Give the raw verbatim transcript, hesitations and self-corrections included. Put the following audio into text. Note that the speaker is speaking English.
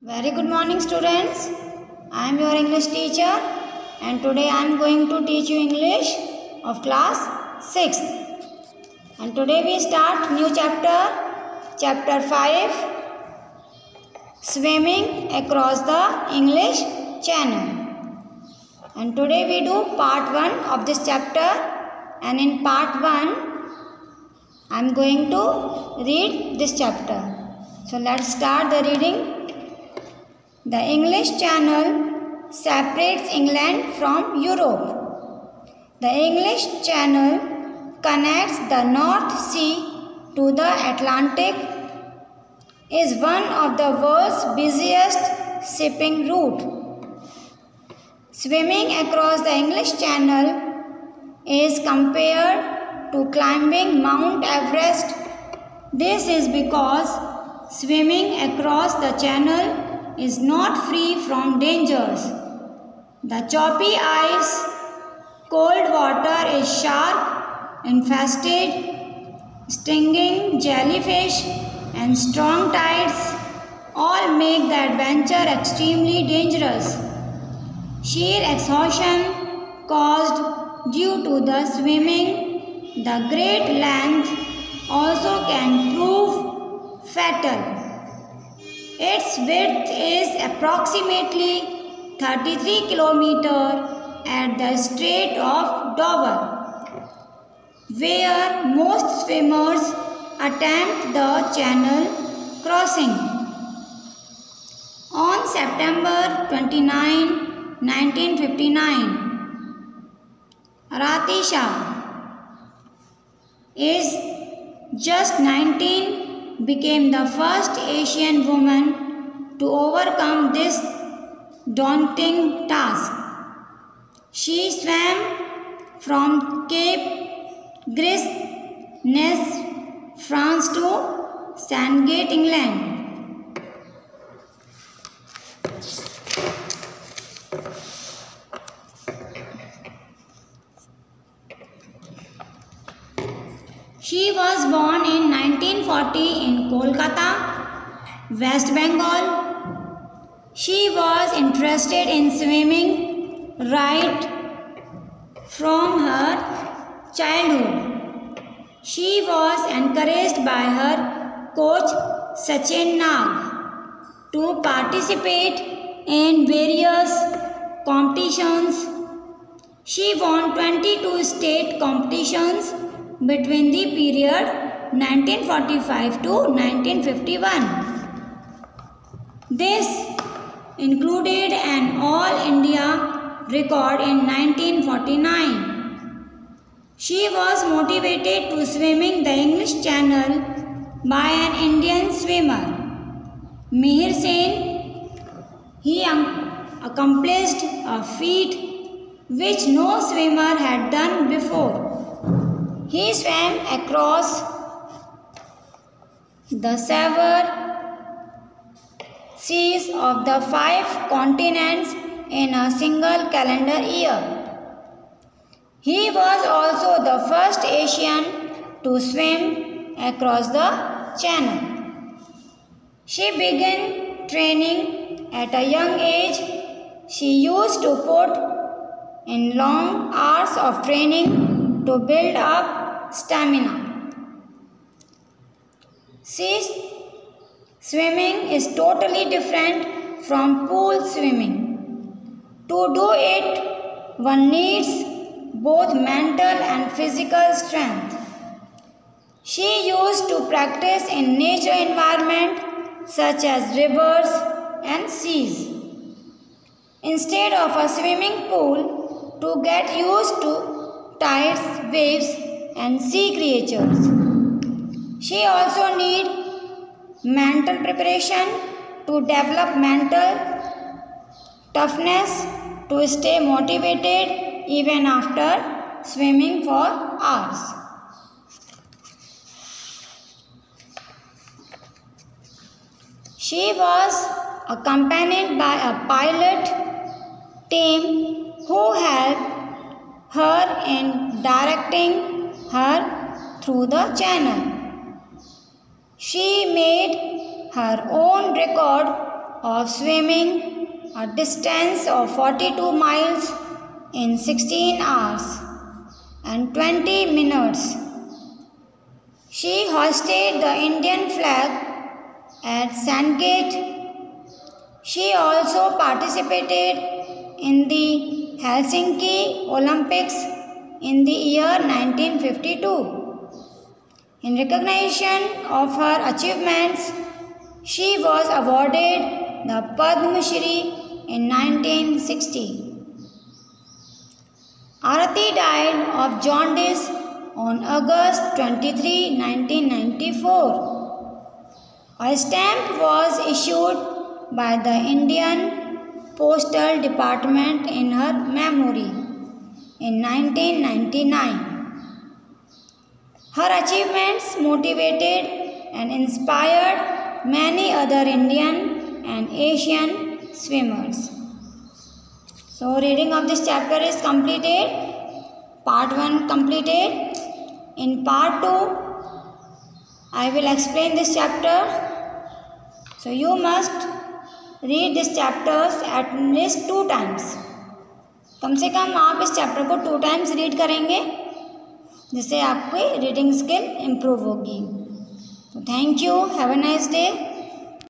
Very good morning students. I am your English teacher and today I am going to teach you English of class sixth. And today we start new chapter, chapter five, swimming across the English Channel. And today we do part one of this chapter, and in part one I am going to read this chapter. So let's start the reading. The English Channel separates England from Europe. The English Channel connects the North Sea to the Atlantic, is one of the world's busiest shipping routes. Swimming across the English Channel is compared to climbing Mount Everest. This is because swimming across the channel is not free from dangers. The choppy ice, cold water is shark infested, stinging jellyfish and strong tides all make the adventure extremely dangerous. Sheer exhaustion caused due to the swimming, the great length also can prove fatal. Its width is approximately thirty-three kilometers at the Strait of Dover, where most swimmers attempt the channel crossing. On September twenty-ninth, nineteen fifty-nine, Arati Shah, is just nineteen, became the first Asian woman to overcome this daunting task. She swam from Cape Gris Nez, France to Sandgate, England. She was born in nineteen forty in Kolkata, West Bengal. She was interested in swimming right from her childhood. She was encouraged by her coach Sachin Nag to participate in various competitions. She won twenty-two state competitions between the period nineteen forty-five to nineteen fifty-one. This included an All India record in nineteen forty-nine. She was motivated to swimming the English Channel by an Indian swimmer, Mihir Sen. He accomplished a feat which no swimmer had done before. He swam across the seven seas of the five continents in a single calendar year. He was also the first Asian to swim across the channel. She began training at a young age. She used to put in long hours of training to build up stamina. Sea swimming is totally different from pool swimming. To do it, one needs both mental and physical strength. She used to practice in nature environment such as rivers and seas, instead of a swimming pool, to get used to tides, waves and sea creatures. She also needs mental preparation to develop mental toughness to stay motivated even after swimming for hours. She was accompanied by a pilot team who helped her in directing her through the channel. She made her own record of swimming a distance of forty-two miles in sixteen hours and twenty minutes. She hoisted the Indian flag at Sandgate. She also participated in the Helsinki Olympics in the year nineteen fifty-two. In recognition of her achievements, she was awarded the Padma Shri in nineteen sixty. Arati died of jaundice on August twenty-third, nineteen ninety-four. A stamp was issued by the Indian Postal Department in her memory in nineteen ninety-nine. Her achievements motivated and inspired many other Indian and Asian swimmers. So, reading of this chapter is completed. Part one completed. In part two, I will explain this chapter. So, you must read this chapters at least two times. कम से कम आप इस chapter को two times read करेंगे, जिससे आपकी reading skill improve होगी. तो thank you. Have a nice day.